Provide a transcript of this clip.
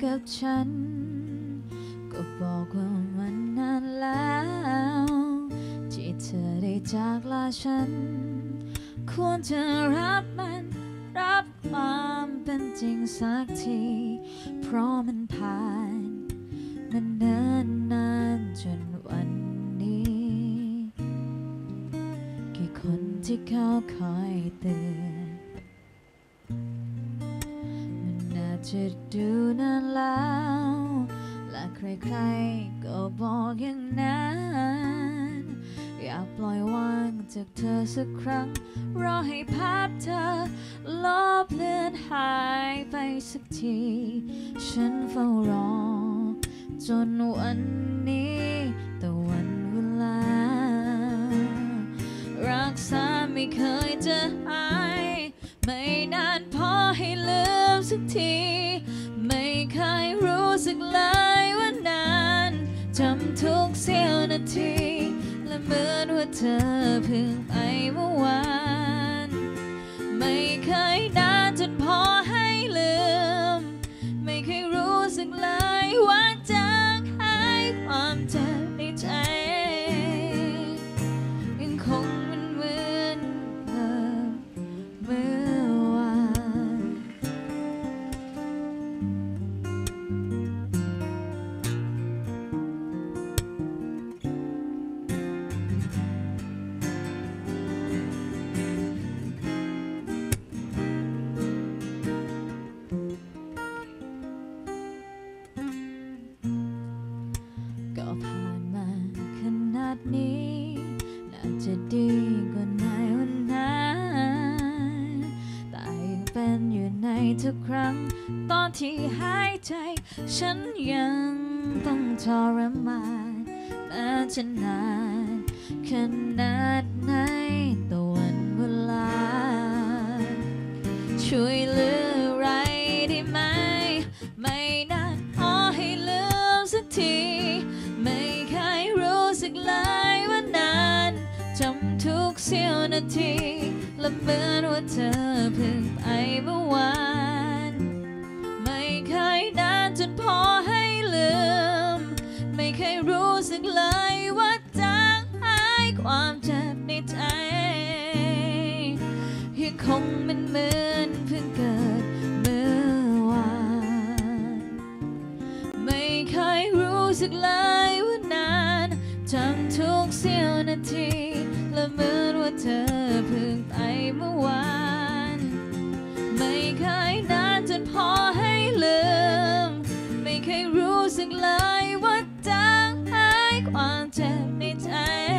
กับฉันก็บอกว่ามันนานแล้วที่เธอได้จากลาฉันควรจะรับความเป็นจริงสักทีเพราะมันผ่านมันเนิ่นนานจนวันนี้กี่คนที่เขาคอยเตือนมันน่าจะดูนานแล้วและใครๆก็บอกอย่างนั้นอยากปล่อยวางจากเธอสักครั้งรอให้ภาพเธอลบเลือนหายไปสักทีฉันเฝ้ารอจนวันนี้แต่วันเวลารักษาไม่เคยจะหายไม่นานพอให้ลืมสักทีไม่เคยรู้สึกเลยว่านานจำทุกเสี้ยวนาทีและเหมือนว่าเธอเพิ่งไปเมื่อวานไม่เคยนานจนพอให้ลืมไม่เคยรู้สึกเลยว่าจางหายความเจ็บในใจยังคงมันเหมือนเดิมเมื่อวานก็ผ่านมาขนาดนี้น่าจะดีกว่าในวันนั้นแต่ยังเป็นอยู่ในทุกครั้งตอนที่หายใจฉันยังต้องทรมานแม้จะนานขนาดไหนต่อวันเวลาช่วยเหลืออะไรได้ไหมไม่นานพอให้ลืมสักทีไม่เคยรู้สึกเลยว่านานจำทุกเสี้ยวนาทีและเหมือนว่าเธอเพิ่งไปเมื่อวานไม่เคยนานจนพอให้ลืมไม่เคยรู้สึกเลยว่าจางหายความเจ็บในใจยังคงเหมือนเพิ่งเกิดเมื่อวานไม่เคยรู้สึกเลยว่านานจำทุกเสี้ยวนาทีและเหมือนว่าเธอเพิ่งไปเมื่อวานไม่เคยนานจนพอให้ลืมไม่เคยรู้สึกเลยว่าจางหายความเจ็บในใจ